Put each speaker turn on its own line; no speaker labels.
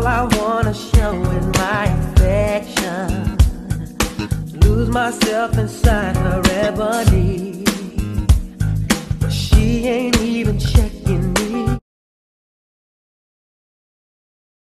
All I wanna show is my affection. Lose myself inside her ebony. But she ain't even checking